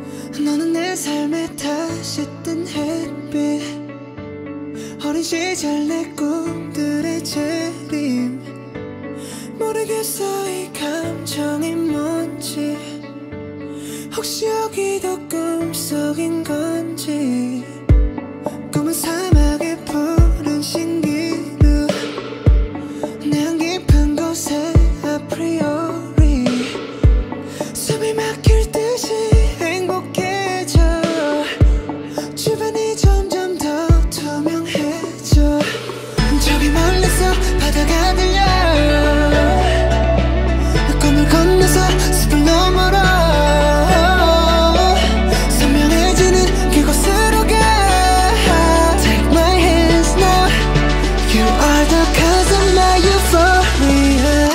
너는 내 삶에 다시 뜬 햇빛, 어린 시절 내 꿈들의 재림. 모르겠어 이 감정이 뭔지, 혹시 여기도 꿈속인 건지. 꿈은 사막의 푸른 신기루, 내 깊은 곳에 아프리오리 숨이 막힐 듯이 행복해져. 주변이 점점 더 투명해져. 저기 멀리서 바다가 들려. 꿈을 건너서 숲을 너머로 선명해지는 그곳으로 가. Take my hands now. You are the cause of my euphoria.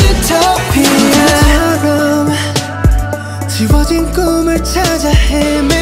지워진 꿈을 찾아 헤매.